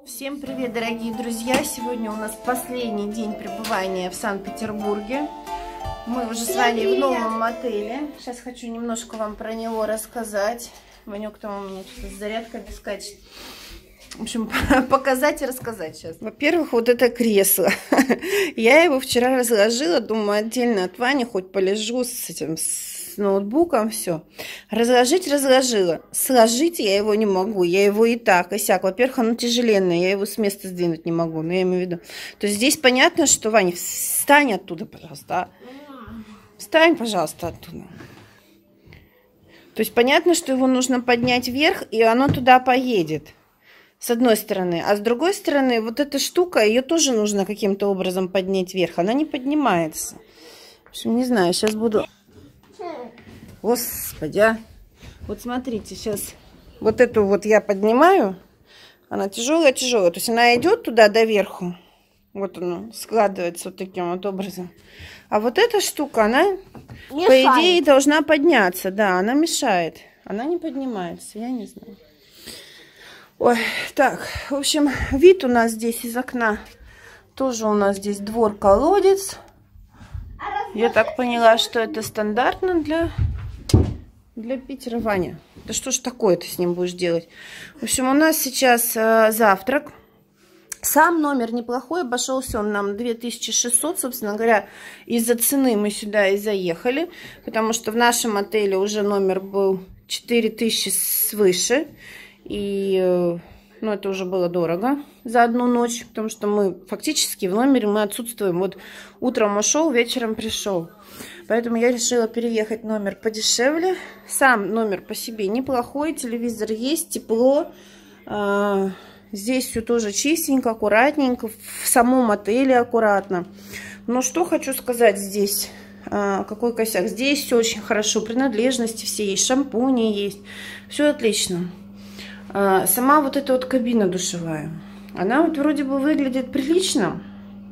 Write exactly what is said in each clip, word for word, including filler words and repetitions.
Всем привет, дорогие друзья! Сегодня у нас последний день пребывания в Санкт-Петербурге. Мы уже с вами в новом отеле. Сейчас хочу немножко вам про него рассказать. Ванек там у меня что-то с зарядками скачет. В общем, показать и рассказать сейчас. Во-первых, вот это кресло. Я его вчера разложила, думаю, отдельно от Вани, хоть полежу с этим, с ноутбуком, все. Разложить разложила. Сложить я его не могу. Я его и так, и сяк. Во-первых, оно тяжеленное, я его с места сдвинуть не могу. Но я имею в виду. То есть здесь понятно, что, Ваня, встань оттуда, пожалуйста. Встань, пожалуйста, оттуда. То есть понятно, что его нужно поднять вверх, и оно туда поедет. С одной стороны. А с другой стороны, вот эта штука, ее тоже нужно каким-то образом поднять вверх. Она не поднимается. В общем, не знаю, сейчас буду... Господи, а. Вот смотрите, сейчас вот эту вот я поднимаю. Она тяжелая-тяжелая. То есть она идет туда доверху. Вот она складывается вот таким вот образом. А вот эта штука, она, мешает. По идее, должна подняться. Да, она мешает. Она не поднимается, я не знаю. Ой, так, в общем, вид у нас здесь из окна. Тоже у нас здесь двор-колодец. Я так поняла, что это стандартно для, для Питера. Ваня, да что ж такое ты с ним будешь делать? В общем, у нас сейчас э, завтрак. Сам номер неплохой, обошелся он нам две тысячи шестьсот, собственно говоря, из-за цены мы сюда и заехали, потому что в нашем отеле уже номер был четыре тысячи свыше. И, ну, это уже было дорого за одну ночь, потому что мы фактически в номере мы отсутствуем. Вот утром ушел, вечером пришел. Поэтому я решила переехать в номер подешевле. Сам номер по себе неплохой, телевизор есть, тепло. Здесь все тоже чистенько, аккуратненько, в самом отеле аккуратно. Но что хочу сказать здесь, какой косяк. Здесь все очень хорошо, принадлежности все есть, шампуни есть, все отлично. Сама вот эта вот кабина душевая, она вот вроде бы выглядит прилично,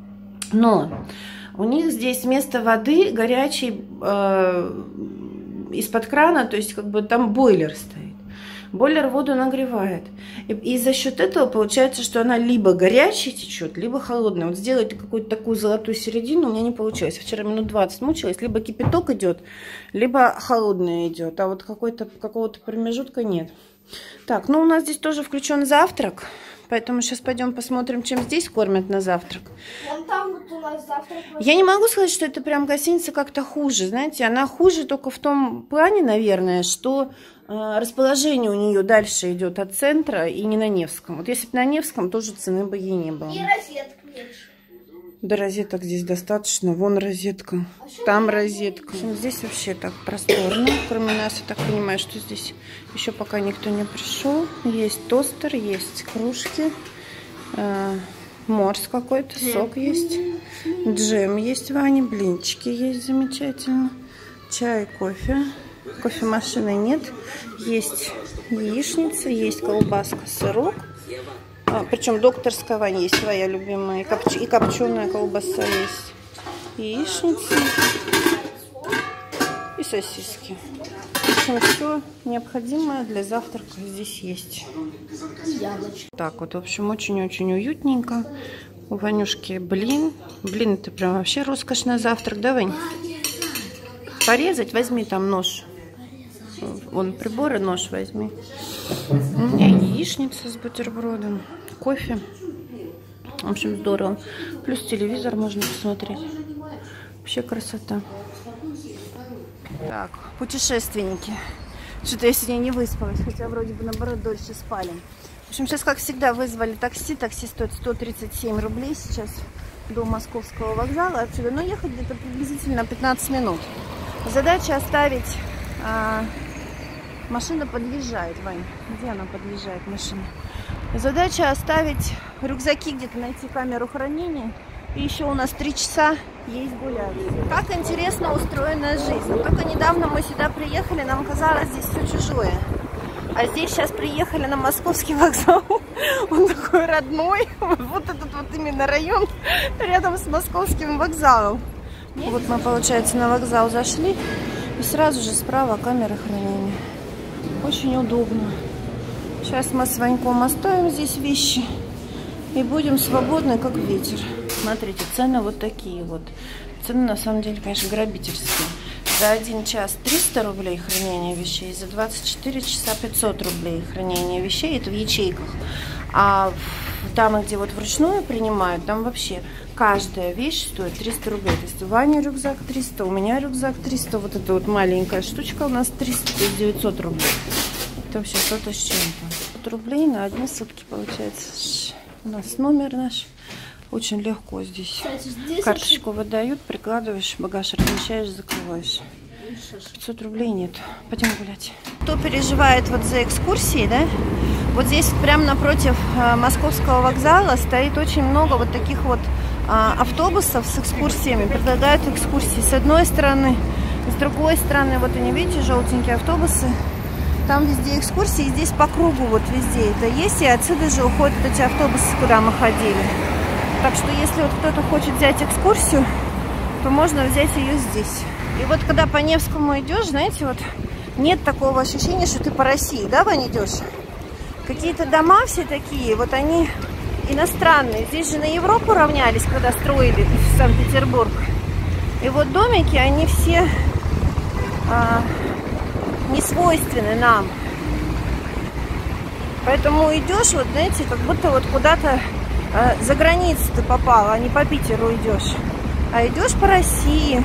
но у них здесь вместо воды горячей э, из-под крана, то есть как бы там бойлер стоит. Бойлер воду нагревает. И, и за счет этого получается, что она либо горячая течет, либо холодная. Вот сделать какую-то такую золотую середину у меня не получилось. Вчера минут двадцать мучилась. Либо кипяток идет, либо холодная идет. А вот какой-то какого-то промежутка нет. Так, ну у нас здесь тоже включен завтрак, поэтому сейчас пойдем посмотрим, чем здесь кормят на завтрак. Вон там вот у нас завтрак. Я не могу сказать, что это прям гостиница как-то хуже, знаете, она хуже только в том плане, наверное, что э, расположение у нее дальше идет от центра и не на Невском. Вот если бы на Невском, тоже цены бы ей не было. И розетка меньше. Да, розеток здесь достаточно. Вон розетка, а там розетка. В общем, здесь вообще так просторно. Кроме нас, я так понимаю, что здесь еще пока никто не пришел. Есть тостер, есть кружки, э, морс какой-то, сок есть, джем есть, Ваня, блинчики есть замечательно, чай, кофе. Кофемашины нет. Есть яичница, есть колбаска, сырок. А, причем докторская, Ваня, есть своя любимая. И, копч... и копченая колбаса есть. Яичница. И сосиски. В общем, все необходимое для завтрака здесь есть. Яблочко. Так вот, в общем, очень-очень уютненько. У Ванюшки блин. Блин, это прям вообще роскошь на завтрак. Да, Вань? Порезать? Возьми там нож. Вон приборы, нож возьми. У меня яичница с бутербродом, кофе. В общем, здорово. Плюс телевизор можно посмотреть. Вообще красота. Так, путешественники. Что-то я сегодня не выспалась, хотя вроде бы наоборот дольше спали. В общем, сейчас, как всегда, вызвали такси. Такси стоит сто тридцать семь рублей сейчас до Московского вокзала отсюда. Но ехать где-то приблизительно пятнадцать минут. Задача оставить... А... Машина подъезжает, Вань. Где она подъезжает, машина? Задача оставить рюкзаки, где-то найти камеру хранения. И еще у нас три часа есть гулять. Как интересно устроена жизнь. Но только недавно мы сюда приехали, нам казалось здесь все чужое. А здесь сейчас приехали на Московский вокзал. Он такой родной. Вот этот вот именно район рядом с Московским вокзалом. Вот мы, получается, на вокзал зашли. И сразу же справа камера хранения. Очень удобно. Сейчас мы с Ваньком оставим здесь вещи. И будем свободны, как ветер. Смотрите, цены вот такие вот. Цены на самом деле, конечно, грабительские. За один час триста рублей хранения вещей, за двадцать четыре часа пятьсот рублей хранения вещей. Это в ячейках. А там, где вот вручную принимают, там вообще каждая вещь стоит триста рублей. То есть у Вани рюкзак триста, у меня рюкзак триста. Вот эта вот маленькая штучка у нас триста, то есть девятьсот рублей. Это вообще что-то с чем-то. Рублей на одни сутки получается. У нас номер наш. Очень легко здесь. Кстати, здесь карточку очень... выдают, прикладываешь, багаж размещаешь, закрываешь. пятьсот рублей нет. Пойдем гулять. Кто переживает вот за экскурсии, да? Вот здесь прямо напротив э, Московского вокзала стоит очень много вот таких вот э, автобусов с экскурсиями. Предлагают экскурсии с одной стороны, с другой стороны. Вот они, видите, желтенькие автобусы. Там везде экскурсии, и здесь по кругу вот везде это есть. И отсюда же уходят эти автобусы, куда мы ходили. Так что если вот кто-то хочет взять экскурсию, то можно взять ее здесь. И вот когда по Невскому идешь, знаете, вот нет такого ощущения, что ты по России, да, Вань, идешь? Какие-то дома все такие, вот они иностранные. Здесь же на Европу равнялись, когда строили в Санкт-Петербург. И вот домики, они все а, не свойственны нам. Поэтому идешь, вот, знаете, как будто вот куда-то а, за границу ты попал, а не по Питеру идешь. А идешь по России.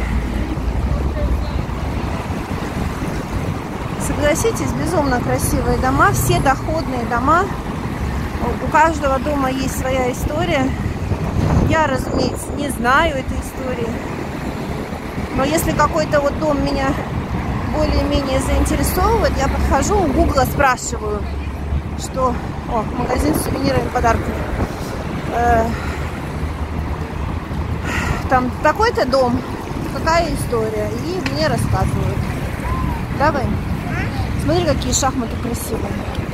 Согласитесь, безумно красивые дома, все доходные дома. У каждого дома есть своя история. Я, разумеется, не знаю этой истории. Но если какой-то вот дом меня более-менее заинтересовывает, я подхожу, у Гугла спрашиваю, что... О, магазин с сувенирами, подарками. Э, там такой-то дом, какая история. И мне рассказывают. Давай. Смотри, какие шахматы красивые.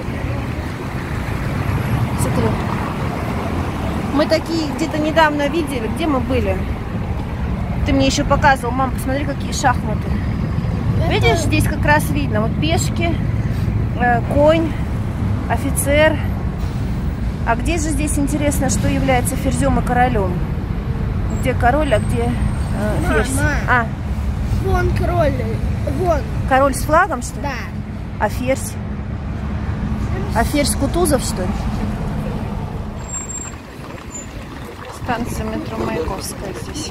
Смотри. Мы такие где-то недавно видели. Где мы были? Ты мне еще показывал. Мам, посмотри, какие шахматы. Это... Видишь, здесь как раз видно. Вот пешки, э, конь, офицер. А где же здесь интересно, что является ферзем и королем? Где король, а где э, ферзь? Мама. А. Вон король. Вон. Король с флагом, что ли? Да. А ферзь? А ферзь Кутузов, что ли? Станция метро Маяковская здесь.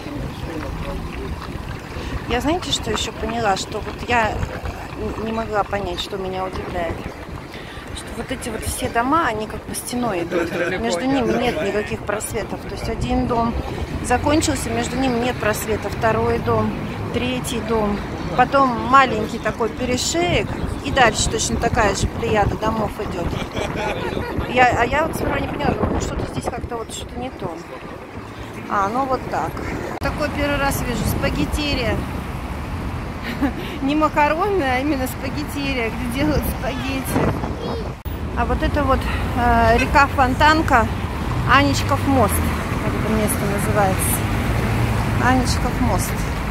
Я, знаете, что еще поняла? Что вот я не могла понять, что меня удивляет. Что вот эти вот все дома, они как бы стеной идут. Между ними нет никаких просветов. То есть один дом закончился, между ними нет просвета. Второй дом, третий дом. Потом маленький такой перешеек. И дальше точно такая же плеяда домов идет. Я, а я вот сперва не поняла, ну что-то здесь как-то вот что-то не то. А, ну вот так. Такой первый раз вижу спагеттерия. Не макаронная, а именно спагеттерия, где делают спагетти. А вот это вот э, река Фонтанка, Аничков мост. Как это место называется. Аничков мост.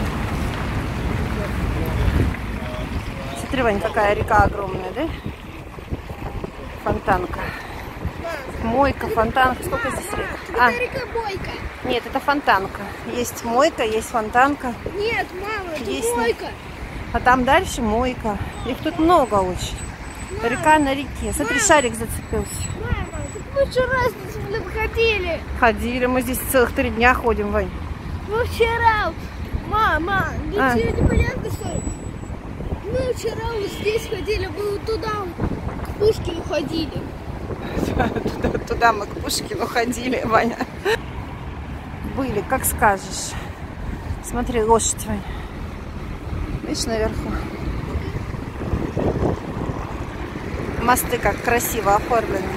Смотри, Вань, какая река огромная, да? Фонтанка. Мойка, фонтанка. Сколько здесь рек? А, это река Мойка. Нет, это фонтанка. Есть мойка, есть фонтанка. Нет, мама, это есть... Мойка. А там дальше мойка. Их тут много очень. Мама. Река на реке. Смотри, мама. Шарик зацепился. Мама, так мы вчера блин, ходили. Ходили, мы здесь целых три дня ходим, Вань. Мы вчера, мама, для а. тебя непонятно, что ли? Мы вчера вот здесь ходили, мы вот туда, к Пушкину ходили. Туда, туда мы к Пушкину ходили, Ваня. Были, как скажешь. Смотри, лошадь, Ваня. Видишь, наверху. Мосты как красиво оформлены.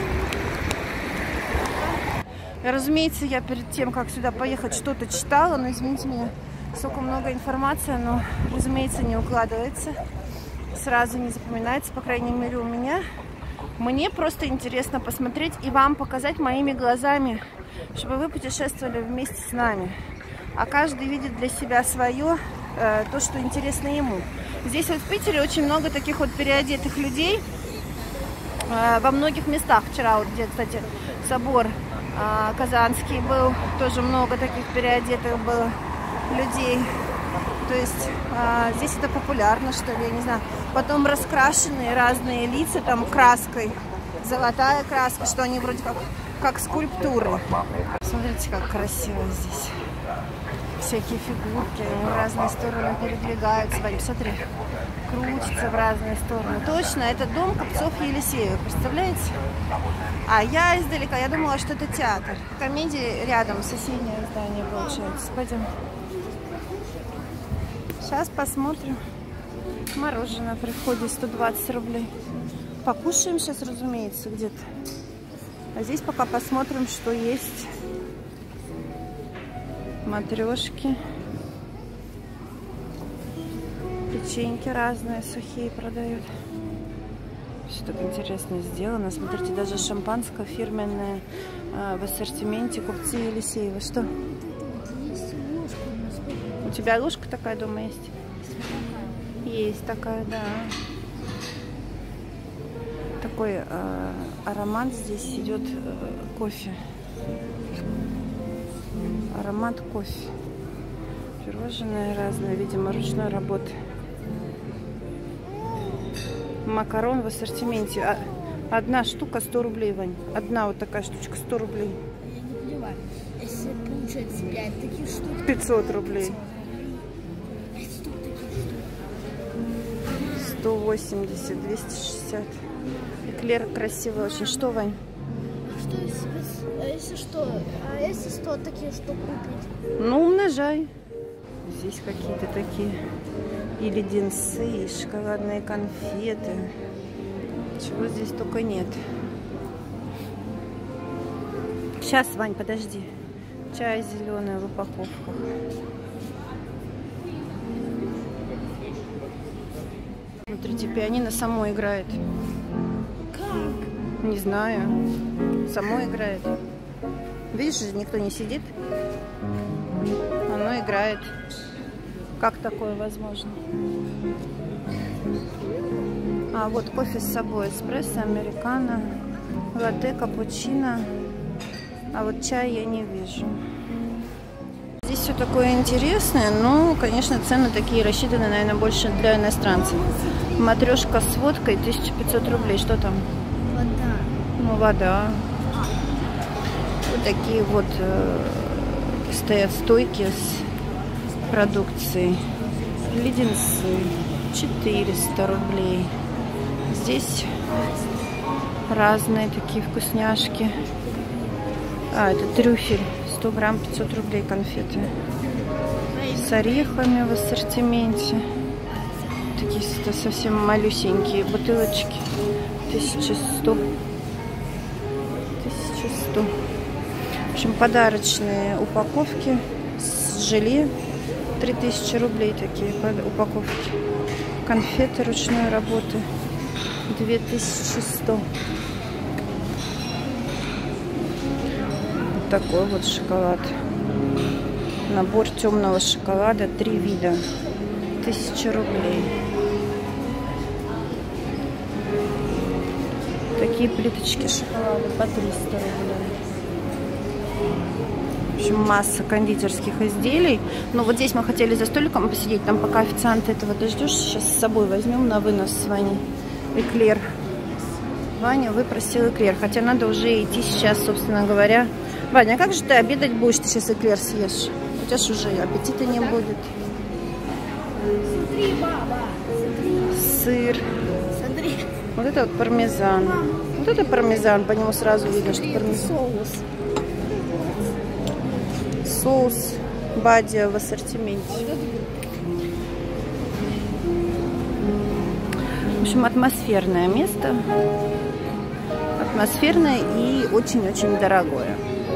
И, разумеется, я перед тем, как сюда поехать, что-то читала, но, извините меня, столько много информации, но, разумеется, не укладывается. Сразу не запоминается, по крайней мере, у меня. Мне просто интересно посмотреть и вам показать моими глазами, чтобы вы путешествовали вместе с нами. А каждый видит для себя свое, э, то, что интересно ему. Здесь вот в Питере очень много таких вот переодетых людей. Э, во многих местах. Вчера вот где, кстати, собор А, Казанский был, тоже много таких переодетых было людей. То есть а, здесь это популярно, что ли, я не знаю. Потом раскрашенные разные лица, там краской, золотая краска, что они вроде как, как скульптуры. Смотрите, как красиво здесь. Всякие фигурки в разные стороны передвигаются. Вань, посмотри, крутятся в разные стороны. Точно, это дом купцов Елисеевых, представляете? А я издалека, я думала, что это театр. Комедии рядом, соседнее здание получается. Пойдем. Сейчас посмотрим. Мороженое при входе сто двадцать рублей. Покушаем сейчас, разумеется, где-то. А здесь пока посмотрим, что есть. Матрешки. Печеньки разные, сухие продают. Все так интересно сделано. Смотрите, даже шампанское фирменное э, в ассортименте купцы Елисеева. Что? У тебя ложка такая дома есть? Есть такая, да. Такой э, аромат здесь идет э, кофе. Аромат кофе. Пирожные разные, видимо, ручной работы. Макарон в ассортименте. Одна штука сто рублей, Вань. Одна вот такая штучка сто рублей. Я не понимаю. Если получается пять таких штук... пятьсот рублей. сто восемьдесят, двести шестьдесят. Эклер красивый очень. Что, Вань? Что если, а если что? А если сто таких штук купить? Ну, умножай. Здесь какие-то такие и леденцы, и шоколадные конфеты. Чего здесь только нет. Сейчас, Вань, подожди. Чай зеленый в упаковках. Смотрите, пианино само играет. Как? Не знаю. Само играет. Видишь, никто не сидит. Оно играет. Как такое возможно? А вот кофе с собой. Эспрессо, американо, латте, капучино. А вот чай я не вижу. Здесь все такое интересное, но, конечно, цены такие рассчитаны, наверное, больше для иностранцев. Матрешка с водкой тысяча пятьсот рублей. Что там? Вода. Ну, вода. Вот такие вот э, стоят стойки с продукцией. Леденцы. четыреста рублей. Здесь разные такие вкусняшки. А, это трюфель. сто грамм, пятьсот рублей конфеты. С орехами в ассортименте. Такие совсем малюсенькие бутылочки. тысяча сто. тысяча сто. В общем, подарочные упаковки с желе. три тысячи рублей такие упаковки. Конфеты ручной работы. две тысячи сто. Вот такой вот шоколад. Набор темного шоколада. Три вида. тысяча рублей. Такие плиточки шоколада по триста рублей. В общем, масса кондитерских изделий. Но вот здесь мы хотели за столиком посидеть. Там пока официант этого дождешь. Сейчас с собой возьмем на вынос с Ваней эклер. Ваня выпросил эклер. Хотя надо уже идти сейчас, собственно говоря. Ваня, а как же ты обедать будешь? Ты сейчас эклер съешь. У тебя же уже аппетита не будет. Смотри, баба. Сыр. Смотри. Вот это вот пармезан. Вот это пармезан. По нему сразу видно, что пармезан. Соус. Соус бадия в ассортименте. В общем, атмосферное место. Атмосферное и очень-очень дорогое.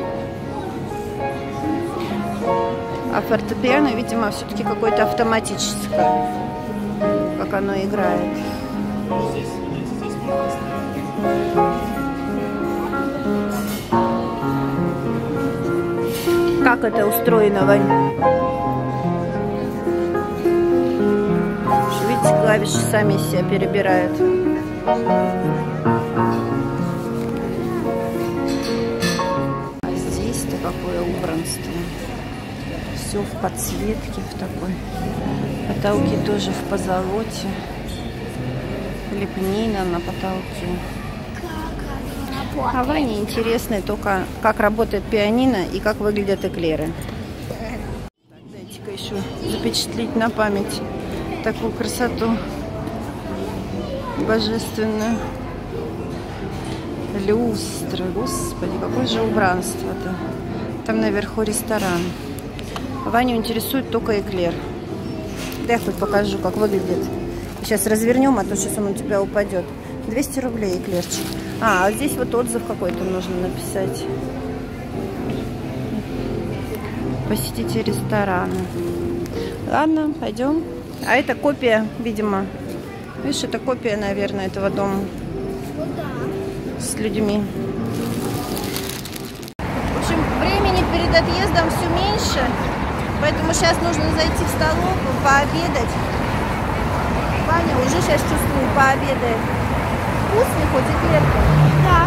А фортепиано, видимо, все-таки какое-то автоматическое. Как оно играет. Как это устроено, Вань? Видите, клавиши сами себя перебирают. Все в подсветке, в такой. Потолки тоже в позолоте. Лепнина на потолке. А Ване интересно только, как работает пианино и как выглядят эклеры. Дайте-ка еще запечатлеть на память такую красоту божественную. Люстры, господи, какое же убранство-то. Там наверху ресторан. Ваню интересует только эклер. Да я хоть покажу, как выглядит. Сейчас развернем, а то сейчас он у тебя упадет. двести рублей эклерчик. А, а здесь вот отзыв какой-то нужно написать. Посетите рестораны. Ладно, пойдем. А это копия, видимо. Видишь, это копия, наверное, этого дома. С людьми. В общем, времени перед отъездом все меньше. Поэтому сейчас нужно зайти в столовую, пообедать. Ваня уже сейчас чувствую, пообедает. Вкусный хоть эклерка? Да.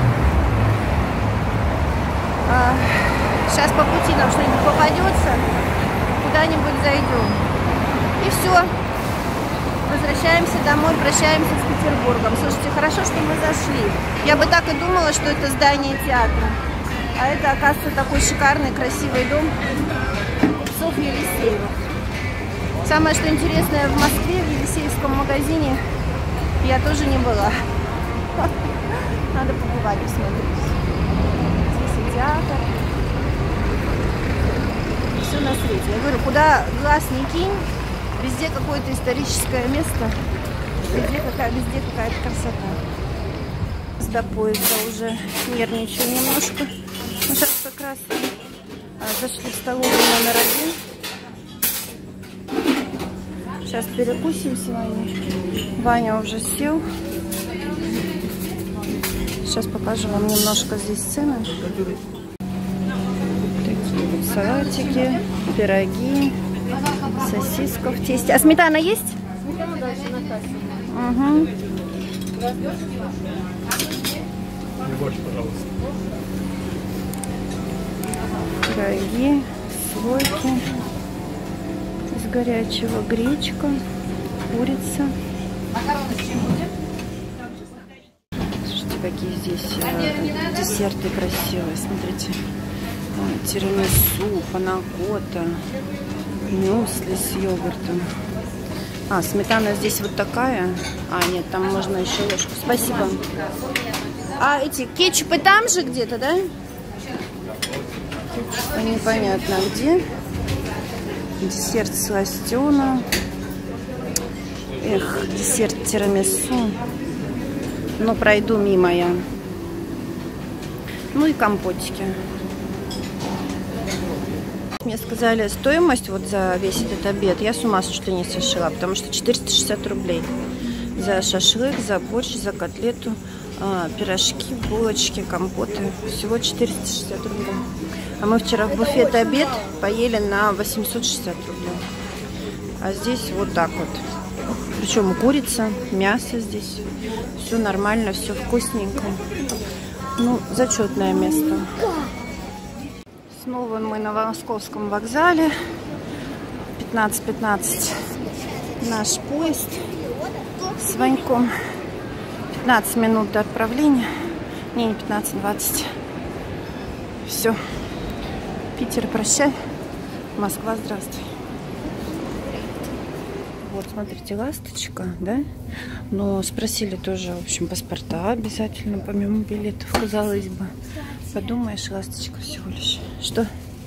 А, сейчас по пути нам что-нибудь попадется. Куда-нибудь зайдем. И все. Возвращаемся домой, прощаемся с Петербургом. Слушайте, хорошо, что мы зашли. Я бы так и думала, что это здание театра. А это, оказывается, такой шикарный, красивый дом купцов Елисеевых. Самое, что интересное, в Москве, в Елисеевском магазине я тоже не была. Надо побывать, посмотреть. Здесь и театр. Все на свете. Я говорю, куда глаз не кинь, везде какое-то историческое место. Везде какая, везде какая-то красота. До поезда уже нервничаю немножко. Ну, сейчас как раз а, зашли в столовую номер один. Сейчас перекусим с вами. Ваня уже сел. Сейчас покажу вам немножко здесь цены. Такие вот салатики, пироги, сосиска в тесте. А сметана есть? Сметана дальше на кассе. Угу. Больше, пожалуйста. Пироги, слойки из горячего, гречка, курица. Слушайте, какие здесь э, десерты красивые. Смотрите. Э, тирамису, панакота, мюсли с йогуртом. А, сметана здесь вот такая. А, нет, там можно еще ложку. Спасибо. А эти кетчупы там же где-то, да? Кетчупы непонятно где. Десерт сластена. Эх, десерт тирамису. Но пройду мимо я. Ну и компотики. Мне сказали стоимость вот за весь этот обед. Я с ума чуть ли не сошла, потому что четыреста шестьдесят рублей. За шашлык, за борщ, за котлету, э, пирожки, булочки, компоты. Всего четыреста шестьдесят рублей. А мы вчера в буфет обед поели на восемьсот шестьдесят рублей. А здесь вот так вот. Причем курица, мясо здесь. Все нормально, все вкусненько. Ну, зачетное место. Снова мы на Московском вокзале. пятнадцать пятнадцать наш поезд с Ваньком. пятнадцать минут до отправления. Не, не пятнадцать, двадцать. Все. Питер, прощай. Москва, здравствуй. Вот, смотрите, ласточка, да? Но спросили тоже, в общем, паспорта обязательно, помимо билетов, казалось бы. Подумаешь, ласточка всего лишь. Что?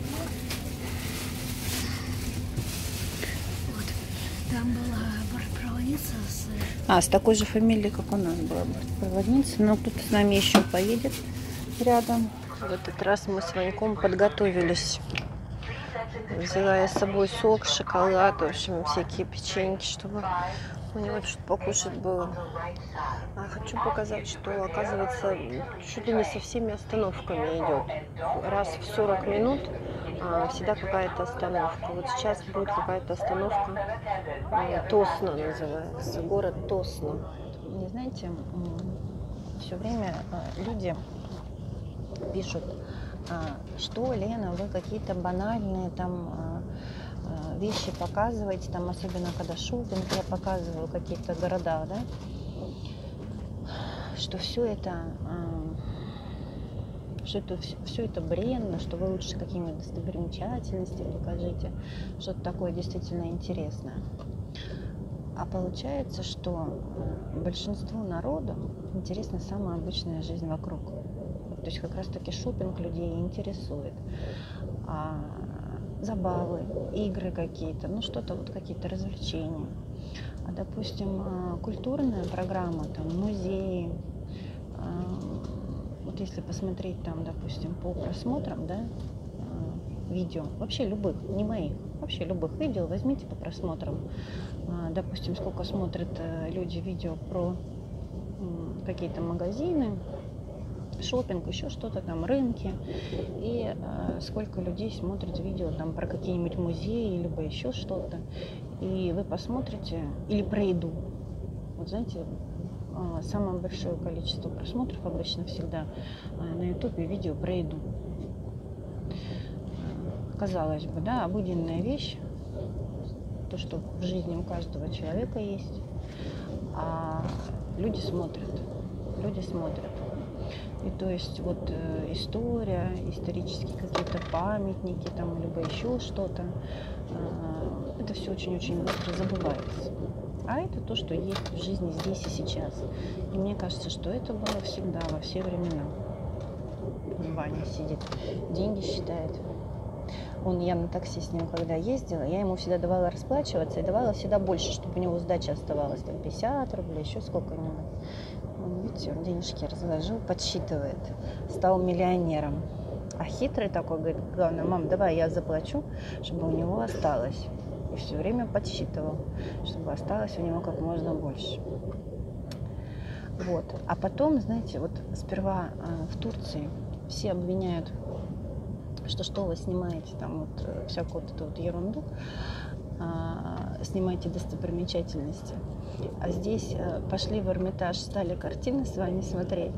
Вот, там была бортпроводница с... А, с такой же фамилией, как у нас была бортпроводница. Но кто-то с нами еще поедет рядом. В этот раз мы с Ваньком подготовились. Взяла я с собой сок, шоколад, в общем, всякие печеньки, чтобы у него что-то покушать было. А хочу показать, что, оказывается, чуть ли не со всеми остановками идет. Раз в сорок минут а, всегда какая-то остановка. Вот сейчас будет какая-то остановка. А, Тосно называется. Город Тосно. Не знаете, все время люди пишут, что, Лена, вы какие-то банальные там вещи показываете, там, особенно когда шопинг, я показываю какие-то города, да, что все это, что это, все это бренно, что вы лучше какие-нибудь достопримечательности покажите, что-то такое действительно интересное. А получается, что большинству народу интересна самая обычная жизнь вокруг. То есть как раз-таки шопинг людей интересует. А забавы, игры какие-то, ну что-то, вот какие-то развлечения. А, допустим, культурная программа, там, музеи, вот если посмотреть там, допустим, по просмотрам, да, видео, вообще любых, не моих, вообще любых видео возьмите по просмотрам. Допустим, сколько смотрят люди видео про какие-то магазины, шопинг, еще что-то там, рынки, и э, сколько людей смотрят видео там про какие-нибудь музеи, либо еще что-то, и вы посмотрите, или про еду. Вот знаете, э, самое большое количество просмотров обычно всегда э, на ютубе видео про еду. Казалось бы, да, обыденная вещь, то, что в жизни у каждого человека есть, а люди смотрят, люди смотрят. И то есть вот э, история, исторические какие-то памятники, там, либо еще что-то, э, это все очень-очень быстро забывается. А это то, что есть в жизни здесь и сейчас. И мне кажется, что это было всегда, во все времена. Ваня сидит, деньги считает. Он, я на такси с ним когда ездила, я ему всегда давала расплачиваться и давала всегда больше, чтобы у него сдача оставалась, там пятьдесят рублей, еще сколько-нибудь. Он, видите, он денежки разложил, подсчитывает, стал миллионером. А хитрый такой, говорит, главное, мам, давай я заплачу, чтобы у него осталось. И все время подсчитывал, чтобы осталось у него как можно больше. Вот. А потом, знаете, вот сперва э, в Турции все обвиняют, что что вы снимаете там вот всякую вот эту вот ерунду, а, снимаете достопримечательности. А здесь а, пошли в Эрмитаж, стали картины с вами смотреть.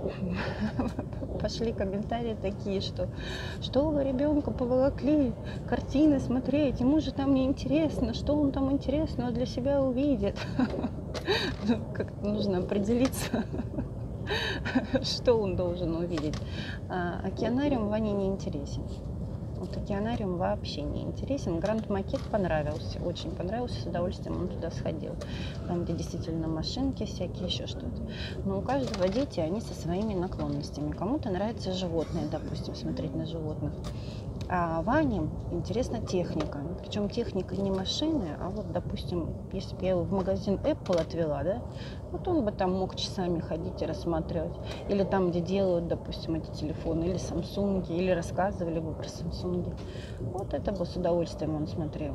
Пошли комментарии такие, что что вы ребенка поволокли картины смотреть, ему же там не интересно, что он там интересного для себя увидит. Как-то нужно определиться, что он должен увидеть. А, океанариум Ване не интересен. Вот океанариум вообще не интересен. Гранд Макет понравился, очень понравился, с удовольствием он туда сходил. Там, где действительно машинки всякие, еще что-то. Но у каждого дети, они со своими наклонностями. Кому-то нравятся животные, допустим, смотреть на животных. А Ване интересна техника. Причем техника не машины, а вот, допустим, если бы я его в магазин Apple отвела, да, вот он бы там мог часами ходить и рассматривать. Или там, где делают, допустим, эти телефоны, или Samsung, или рассказывали бы про Samsung. Вот это бы с удовольствием он смотрел.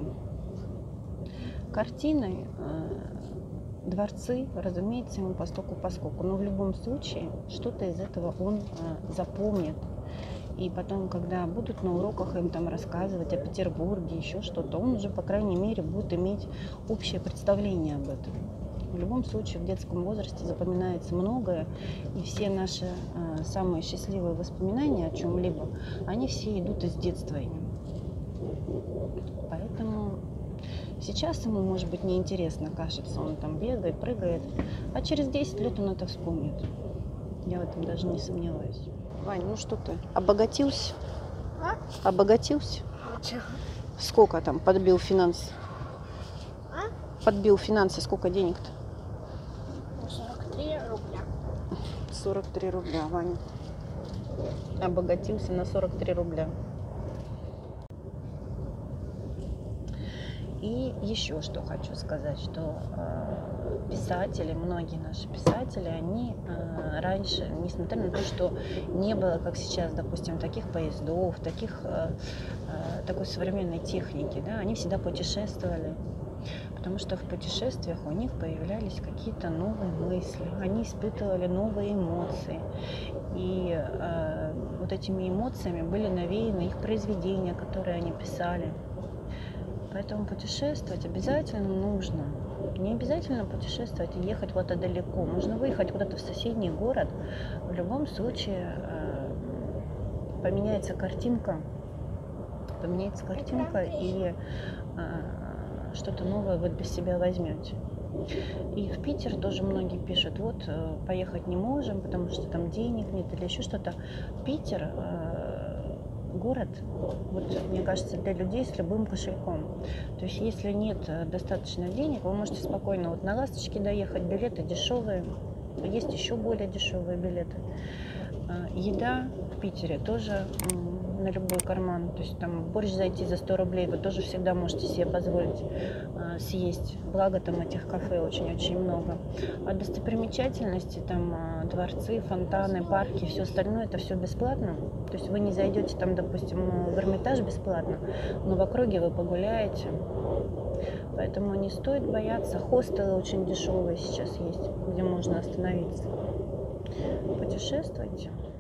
Картины, э, дворцы, разумеется, ему постольку-поскольку. Но в любом случае что-то из этого он э, запомнит. И потом, когда будут на уроках им там рассказывать о Петербурге, еще что-то, он уже, по крайней мере, будет иметь общее представление об этом. В любом случае, в детском возрасте запоминается многое, и все наши э, самые счастливые воспоминания о чем-либо, они все идут из детства именно. Поэтому сейчас ему, может быть, неинтересно, кажется, он там бегает, прыгает, а через десять лет он это вспомнит. Я в этом даже не сомневаюсь. Вань, ну что ты, обогатился? А? Обогатился? Чего? Сколько там подбил финансы? А? Подбил финансы, сколько денег-то? сорок три рубля. сорок три рубля, Ваня. Обогатился на сорок три рубля. И еще что хочу сказать, что э, писатели, многие наши писатели, они э, раньше, несмотря на то, что не было, как сейчас, допустим, таких поездов, таких, э, э, такой современной техники, да, они всегда путешествовали, потому что в путешествиях у них появлялись какие-то новые мысли, они испытывали новые эмоции. И э, вот этими эмоциями были навеяны их произведения, которые они писали. Поэтому путешествовать обязательно нужно. Не обязательно путешествовать и ехать куда-то далеко. Можно выехать куда-то в соседний город. В любом случае э, поменяется картинка поменяется картинка, и э, что-то новое вы для себя возьмете. И в Питер тоже многие пишут, вот поехать не можем, потому что там денег нет или еще что-то. Питер э, город, вот мне кажется, для людей с любым кошельком. То есть если нет достаточно денег, вы можете спокойно вот на «Ласточке» доехать, билеты дешевые, есть еще более дешевые билеты. Еда в Питере тоже на любой карман, то есть там борщ зайти за сто рублей вы тоже всегда можете себе позволить э, съесть, благо там этих кафе очень-очень много. А достопримечательности, там э, дворцы, фонтаны, парки, все остальное, это все бесплатно, то есть вы не зайдете там, допустим, в Эрмитаж бесплатно, но в округе вы погуляете, поэтому не стоит бояться. Хостелы очень дешевые сейчас есть, где можно остановиться. Путешествуйте.